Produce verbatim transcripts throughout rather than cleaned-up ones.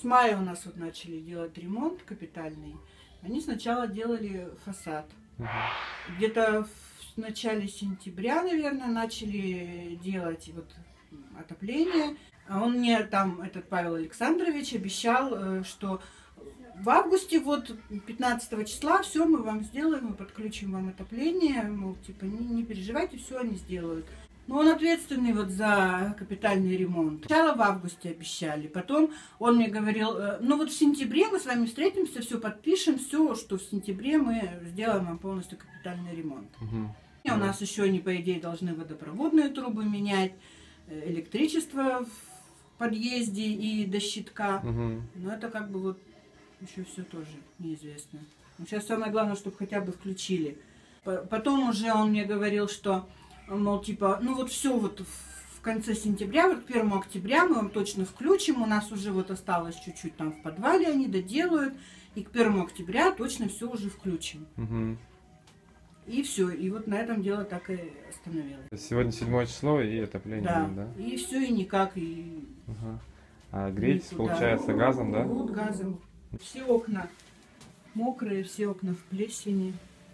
с мая у нас вот начали делать ремонт капитальный. Они сначала делали фасад. Угу. Где-то в начале сентября, наверное, начали делать вот отопление. А он мне там, этот Павел Александрович, обещал, что в августе, вот пятнадцатого числа, все мы вам сделаем, мы подключим вам отопление, мол, типа, не, не переживайте, все они сделают. Но он ответственный вот за капитальный ремонт. Сначала в августе обещали, потом он мне говорил, ну вот в сентябре мы с вами встретимся, все подпишем, все, что в сентябре мы сделаем вам полностью капитальный ремонт. Угу. И у нас еще они, по идее, должны водопроводные трубы менять, электричество в подъезде и до щитка. Угу. Но это как бы вот еще все тоже неизвестно. Но сейчас самое главное, чтобы хотя бы включили. Потом уже он мне говорил, что, мол, типа, ну вот все вот в конце сентября, вот к первому октября мы вам точно включим, у нас уже вот осталось чуть-чуть там в подвале, они доделают, и к первому октября точно все уже включим. Угу. И все, и вот на этом дело так и остановилось. Сегодня седьмое число и отопление, Да, да? и все, и никак, и... Ага. А греетесь, никуда. получается, газом, да? Вот газом. Все окна мокрые, все окна в плесени.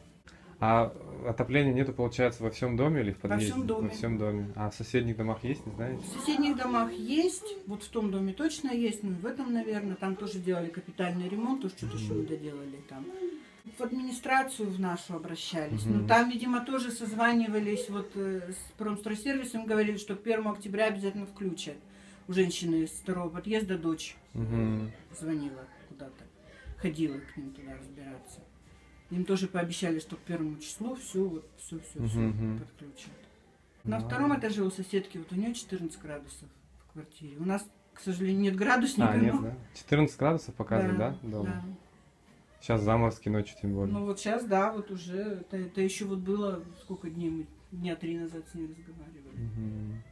А отопления нету, получается, во всем доме или в подъезде? Во всем доме. Во всем доме. А в соседних домах есть, не знаете? В соседних домах есть, вот в том доме точно есть, ну в этом, наверное, там тоже делали капитальный ремонт, уж что-то еще не доделали там. В администрацию в нашу обращались, Угу. ну там, видимо, тоже созванивались вот э, с Промстройсервисом, говорили, что к первому октября обязательно включат. У женщины из второго подъезда дочь Угу. звонила куда-то, ходила к ним туда разбираться. Им тоже пообещали, что к первому числу все, вот, все, все, все Мгм. подключат. На Ну, втором этаже у соседки, вот у нее четырнадцать градусов в квартире. У нас, к сожалению, нет градусника. А, нет, но- да? четырнадцать градусов показывает, да? дома? да. Сейчас заморозки ночью тем более. Ну вот сейчас, да, вот уже, это, это еще вот было, сколько дней мы, дня три назад с ней разговаривали. Мгм.